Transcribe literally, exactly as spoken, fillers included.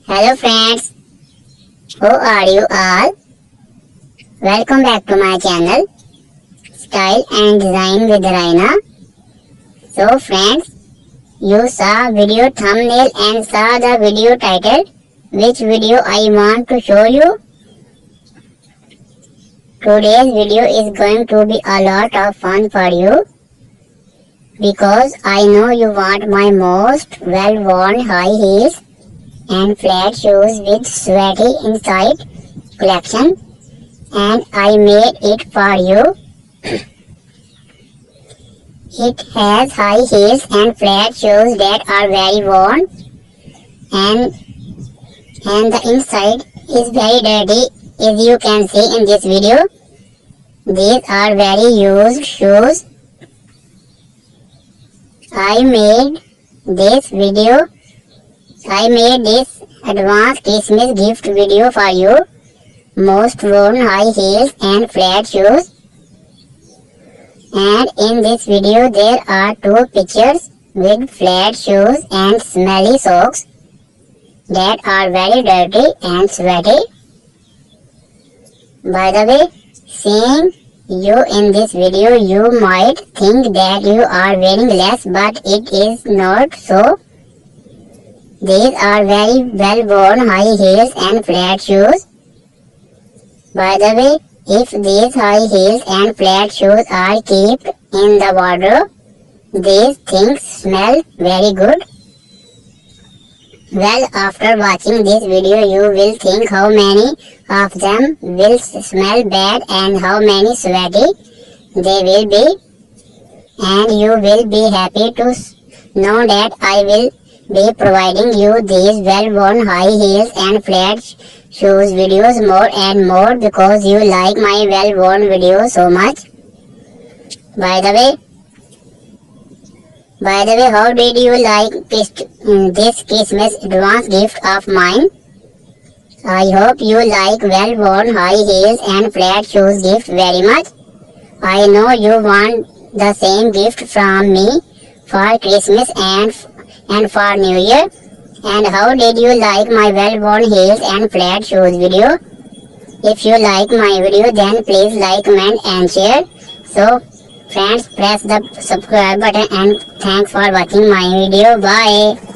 Hello friends, how are you all? Welcome back to my channel Style and Design with Raina. So friends, you saw video thumbnail and saw the video title. Which video I want to show you? Today's video is going to be a lot of fun for you because I know you want my most well-worn high heels and flat shoes with sweaty inside collection, and I made it for you. It has high heels and flat shoes that are very worn, and and the inside is very dirty, as you can see in this video. These are very used shoes. I made this video I made this advanced Christmas gift video for you. Most worn high heels and flat shoes. And in this video there are two pictures with flat shoes and smelly socks that are very dirty and sweaty. By the way, seeing you in this video, you might think that you are wearing less, but it is not so. These are very well-worn high heels and flat shoes. By the way, if these high heels and flat shoes are kept in the wardrobe, these things smell very good. Well, after watching this video, you will think how many of them will smell bad and how many sweaty they will be. And you will be happy to know that I will be providing you these well-worn high heels and flat shoes videos more and more because you like my well-worn videos so much. By the way, by the way, how did you like this, this Christmas advance gift of mine? I hope you like well-worn high heels and flat shoes gift very much. I know you want the same gift from me for Christmas and and for New Year. And how did you like my well-worn heels and flat shoes video? If you like my video, then please like, comment and share. So friends, press the subscribe button and thanks for watching my video. Bye.